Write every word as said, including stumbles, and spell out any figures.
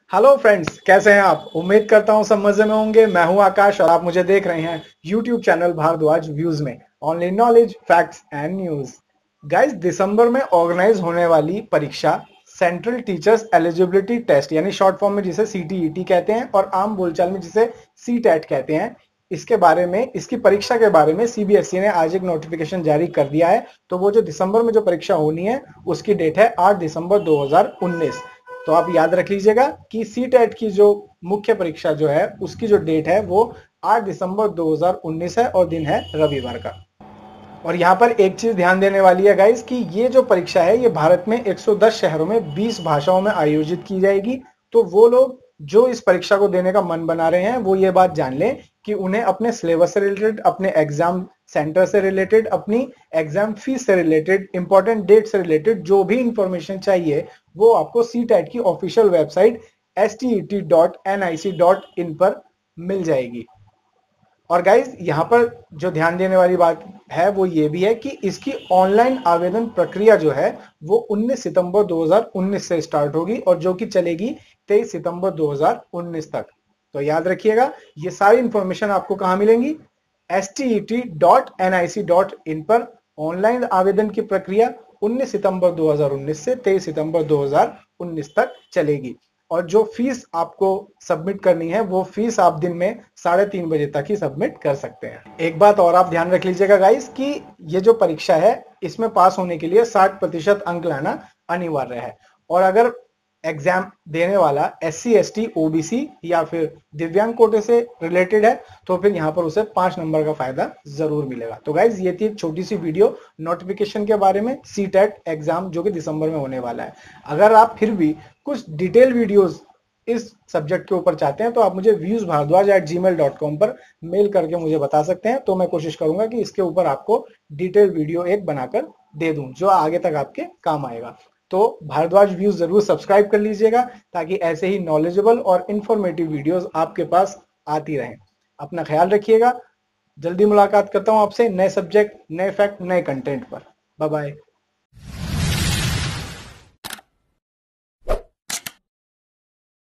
Hello friends, कैसे हैं आप। उम्मीद करता हूं सब मजे में होंगे। मैं हूं आकाश और आप मुझे देख रहे हैं यूट्यूब चैनल भारद्वाज व्यूज में। Online knowledge, facts and news. Guys, दिसंबर में ऑर्गेनाइज होने वाली परीक्षा सेंट्रल टीचर्स एलिजिबिलिटी टेस्ट यानी शॉर्ट फॉर्म में जिसे सीटीईटी कहते हैं और आम बोलचाल में जिसे सीटेट कहते हैं, इसके बारे में, इसकी परीक्षा के बारे में सीबीएसई ने आज एक नोटिफिकेशन जारी कर दिया है। तो वो जो दिसंबर में जो परीक्षा होनी है उसकी डेट है आठ दिसंबर दो हज़ार उन्नीस। तो आप याद रख लीजिएगा कि सीटेट की जो मुख्य परीक्षा जो है उसकी जो डेट है वो आठ दिसंबर दो हज़ार उन्नीस है और दिन है रविवार का। और यहाँ पर एक चीज ध्यान देने वाली है गाइस कि ये जो परीक्षा है ये भारत में एक सौ दस शहरों में बीस भाषाओं में आयोजित की जाएगी। तो वो लोग जो इस परीक्षा को देने का मन बना रहे हैं वो ये बात जान लें कि उन्हें अपने सिलेबस से रिलेटेड, अपने एग्जाम सेंटर से रिलेटेड, अपनी एग्जाम फीस से रिलेटेड, इंपॉर्टेंट डेट से रिलेटेड जो भी इंफॉर्मेशन चाहिए वो आपको सीटेट की official website S T E T dot N I C dot in पर मिल जाएगी। और गाइज यहाँ पर जो ध्यान देने वाली बात है वो ये भी है कि इसकी ऑनलाइन आवेदन प्रक्रिया जो है वो उन्नीस सितंबर दो हज़ार उन्नीस से स्टार्ट होगी और जो कि चलेगी तेईस सितंबर दो हज़ार उन्नीस तक। तो याद रखिएगा, ये सारी इंफॉर्मेशन आपको कहाँ मिलेंगी? S T E T dot N I C dot in पर। ऑनलाइन आवेदन की प्रक्रिया उन्नीस सितंबर दो हज़ार उन्नीस से तेईस सितंबर दो हज़ार उन्नीस तक चलेगी। और जो फीस आपको सबमिट करनी है वो फीस आप दिन में साढ़े तीन बजे तक ही सबमिट कर सकते हैं। एक बात और आप ध्यान रख लीजिएगा गाइस कि ये जो परीक्षा है इसमें पास होने के लिए साठ प्रतिशत अंक लाना अनिवार्य है। और अगर एग्जाम देने वाला S C S T O B C या फिर दिव्यांग कोटे से रिलेटेड है तो फिर यहाँ पर उसे पांच नंबर का फायदा जरूर मिलेगा। तो गाइज ये थी एक छोटी सी वीडियो नोटिफिकेशन के बारे में सीटेट एग्जाम जो कि दिसंबर में होने वाला है। अगर आप फिर भी कुछ डिटेल वीडियोस इस सब्जेक्ट के ऊपर चाहते हैं तो आप मुझे views Bharadwaj at gmail dot com पर मेल करके मुझे बता सकते हैं। तो मैं कोशिश करूंगा कि इसके ऊपर आपको डिटेल वीडियो एक बनाकर दे दूं जो आगे तक आपके काम आएगा। तो भारद्वाज व्यूज जरूर सब्सक्राइब कर लीजिएगा ताकि ऐसे ही नॉलेजेबल और इंफॉर्मेटिव वीडियोस आपके पास आती रहें। अपना ख्याल रखिएगा। जल्दी मुलाकात करता हूं आपसे नए सब्जेक्ट, नए फैक्ट, नए कंटेंट पर। Bye bye.